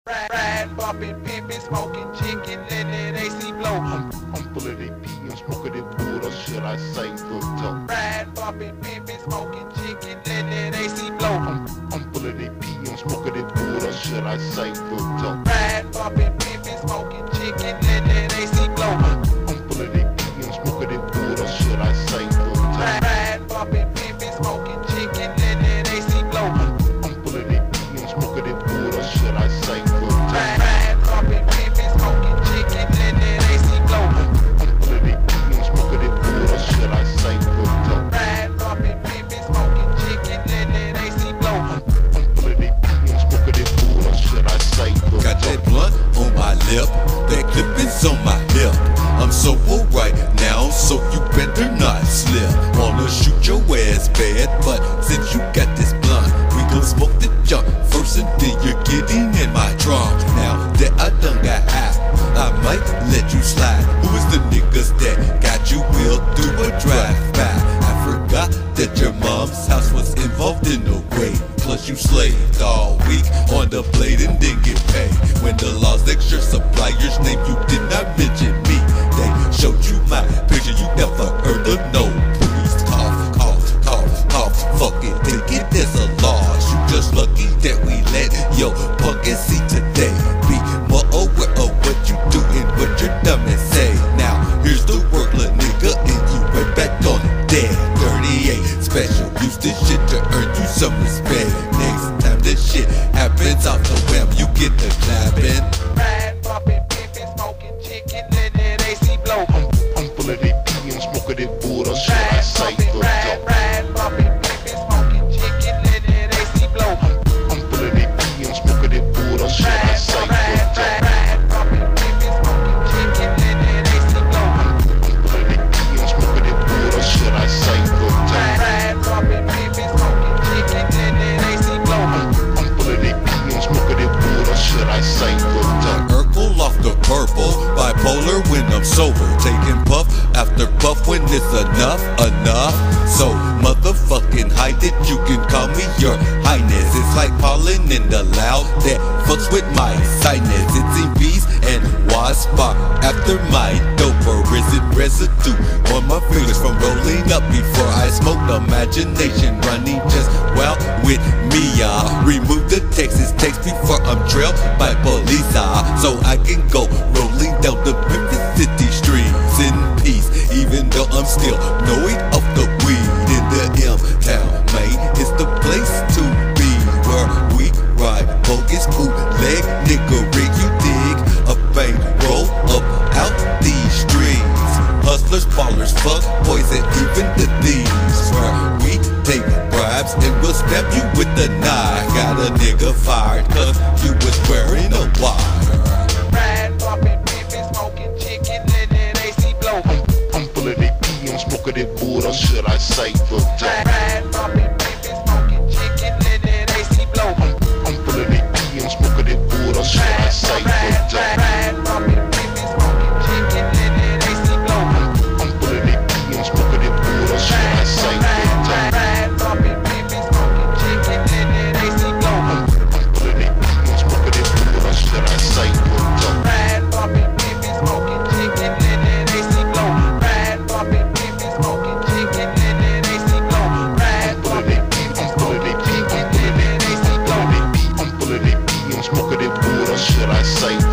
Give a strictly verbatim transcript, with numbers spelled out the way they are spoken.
Ride, bumping, pimp'en, smoking, chicken, let that A C blow. I'm, I'm full of that P, I'm smoking that wood, or should I say good talk? Ride, bumping, pimp'en, smoking, chicken, let that A C blow. I'm, I'm full of that P, I'm smoking that wood, or should I say good talk? Ride, bumping, pimp'en, smoking, chicken, let that A C blow. I'm full of that P, I'm smoking that wood, or should I say good talk? Ride, bumping, pimp'en, smoking, chicken, let that A C blow. I'm full of that P, I'm smoking that wood, or should I say good talk? Ride, bumping, pimp'en, smoking, chicken, let that A C blow. I'm full of that P, I'm smoking that wood, or should I say good talk? Ride, bumping, pimp'en, smoking, chicken, let that A C blow. I'm full of that P, I'm smoking that wood, or should I say good talk? Got that blunt on my lip, that clip is on my hip. I'm sober right now, so you better not slip. Wanna shoot your ass bad, but since you got this blunt, we gon' smoke the junk first and then you're getting in my trunk. Now that I done got high, I might let you slide. Who is the niggas that got you wheeled through a drive-by? I forgot that your mom's house was involved in the raid. Plus you slaved all week on the blade and didn't get paid. When the law's extra supplier's name, you did not mention me. They showed you my picture, you never heard of no priest. Cough, cough, cough, cough, fuck it, take it as a loss. You just lucky that we let your punk ass see today. Be more aware of what you do and what you're dumb and say. Now here's the word, little nigga, and you right back on it dead. thirty-eight special, use this shit to earn you some respect. Next time this shit happens off the web, you get the clapping. Ride, bumping, pimp'en, smoking, chicken, let that A C blow. I'm, I'm full of that P, I'm smoking that wood, or should I Ride, say bumping, good ride, talk? ride, bumping, pimp'en, smoking, chicken, let that A C blow. I'm full of that P, I'm smoking that wood, or should I Ride, say ride, good talk? ride, ride, bumping, pimp'en, smoking, chicken, let that A C blow. I'm full of that P, I'm smoking that wood, or should I say good talk? Ride, bumping, pimp'en, smoking, chicken, let that A C blow. I'm full of that P, I'm smoking that wood, or should I say good talk? Urkel off the purple, bipolar when I'm sober, taking puff after puff when it's enough, enough. So motherfucking high that you can call me your highness. It's like pollen in the loud that fucks with my sinus. It's in bees and wasp after my doper. Is it residue on my fingers from rolling up before I smoke? Imagination running just well with me. I remove the Texas text before I'm trailed by police, ah, so I can go rolling down the Memphis City streets in peace, even though I'm still knowing of the weed in the M-Town. Maine is the place to be, where we ride bogus bootleg nigga rig. You dig? A bang roll up out these streets. Hustlers, ballers, fuck boys, and even the thieves. Where we take bribes and we'll stab you with the knife. Got a nigga fired cause you was wearing a wire. Ride, bumping, pimp'en, smoking, chicken, let that A C blow. I'm, I'm full of that P, I'm smoking that wood, or should I say good talk? Ride, bumping, pimp'en, smoking, chicken, let that A C blow. I'm full of that P, I'm smoking that wood, or should I say good talk? Ride, bumping, pimp'en, smoking, chicken, let that A C blow. I'm full of that P, I'm smoking that wood, or should I say good talk? Ride, bumping, pimp'en, smoking, chicken, let that A C blow. I'm full of that P, I'm smoking that wood, or should I say good talk? Ride, bumping, pimp'en, smoking, chicken, let that A C blow. Ride, bumping, pimp'en, smoking, chicken, let that A C blow. Ride, I'm full of bumping, that P, pimp'en, I'm full of smoking, that P, chicken, I'm full let of that that P, A C I'm full blow. of that P, I'm full of that P, I'm smoking that wood, or should I say